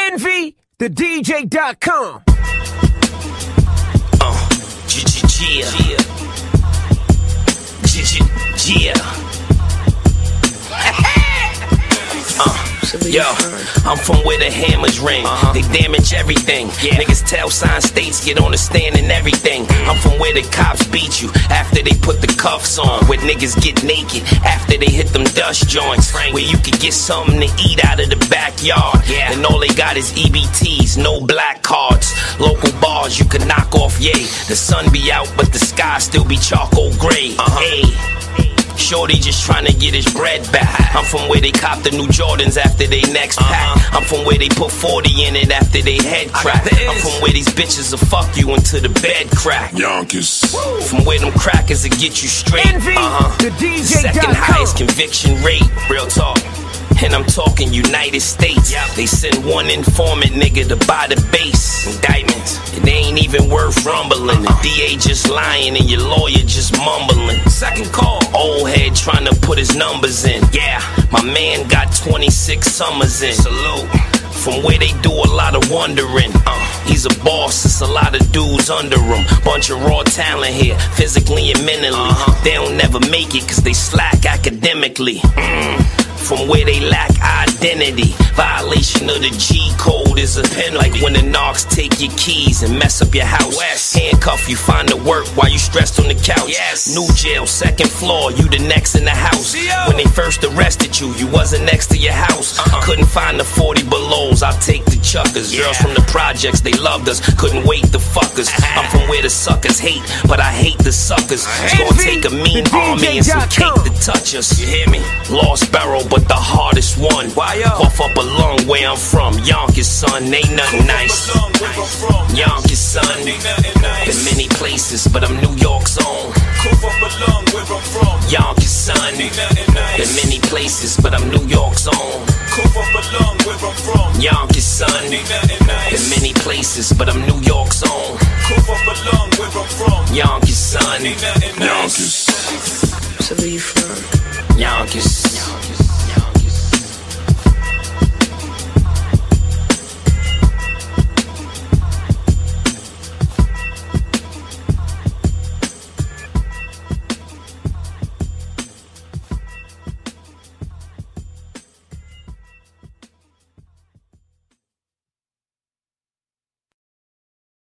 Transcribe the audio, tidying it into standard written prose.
EnvyTheDJ.com. Yo, I'm from where the hammers ring. They damage everything. Niggas tell sign states, get on the stand and everything. I'm from where the cops beat you after they put the cuffs on. Where niggas get naked after they hit them dust joints. Where you could get something to eat out of the backyard. And all they got is EBTs, no black cards. Local bars you can knock off, yay. The sun be out, but the sky still be charcoal gray. Shorty just trying to get his bread back. I'm from where they cop the new Jordans after they next pack. I'm from where they put 40 in it after they head crack. I'm from where these bitches will fuck you until the bed crack. Yonkers. From where them crackers will get you straight. EnvyTheDJ.com. Second highest conviction rate. Real talk. And I'm talking United States. They send one informant nigga to buy the base. Indictments. It ain't even worth rumbling. The DA just lying and your lawyer just mumbling. Second call. Old head trying to put his numbers in. Yeah, my man got 26 summers in. Salute. From where they do a lot of wondering. He's a boss, it's a lot of dudes under him. Bunch of raw talent here, physically and mentally. They don't never make it cause they slack academically. From where they lack identity. Violation of the G code is a penalty. Like when the narcs take your keys and mess up your house. Handcuff you, find the work while you stressed on the couch. New jail, second floor, you the next in the house. When they first arrested you, you wasn't next to your house. Couldn't find the 40 belows, I'll take the chuckers. Girls from the projects, they loved us, couldn't wait to fuck us. I'm from where the suckers hate, but I hate the suckers. It's gonna take a mean army and some cake to touch us. You hear me? Lost barrel, but the hardest one. Cough up a lung where I'm from. Yonkers, son, ain't nothing nice. Yonkers, son, been many places, but I'm New York's own. Yonkers, son, been many places, but I'm New York's own. Yonkers, son, been many places, but I'm New York's own. Yonkers, son, Yonkers. So where you from?